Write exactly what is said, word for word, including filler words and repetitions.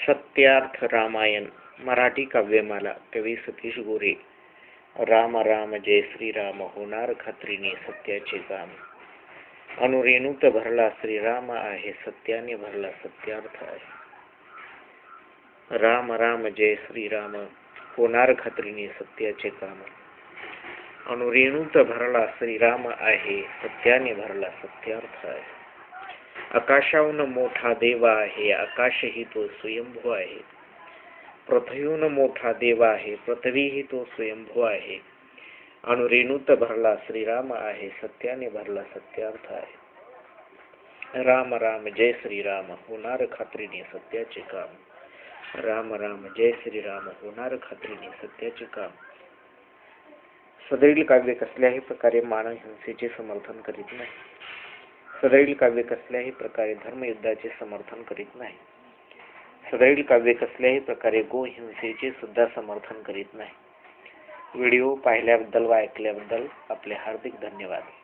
सत्यार्थ रामायण मराठी काव्यमाला कवी सतीश गोरे. राम राम जय श्रीराम होणार खात्रीने सत्याचे काम. अनुरेणूत भरला श्रीराम आहे सत्याने भरला सत्यार्थ आहे. राम राम जय श्रीराम होणार खात्रीने सत्याचे काम. अनुरेणूत भरला श्रीराम आहे सत्याने भरला सत्यार्थ आहे. आकाशाहून मोठा देव आहे आकाशही तो स्वयंभू आहे. पृथ्वीहून मोठा देव आहे पृथ्वीही तो स्वयंभू आहे. अनुरेणूत भरला श्रीराम आहे सत्याने भरला सत्यार्थ आहे. राम राम जय श्रीराम होणार खात्रीने सत्याचे काम. राम राम जय श्रीराम होणार खात्रीने सत्याचे काम. सदैव काव्य कसल्याही प्रकारे मानव हिंसेचे समर्थन करीत नाही. सदैव काव्य कसल्याही प्रकारे धर्मयुद्धाचे समर्थन करीत नाही. सदैव काव्य कसल्याही प्रकारे गोहिंसेचे सुद्धा समर्थन करीत नाही. व्हिडिओ पाहिल्याबद्दल व ऐकल्याबद्दल आपले हार्दिक धन्यवाद.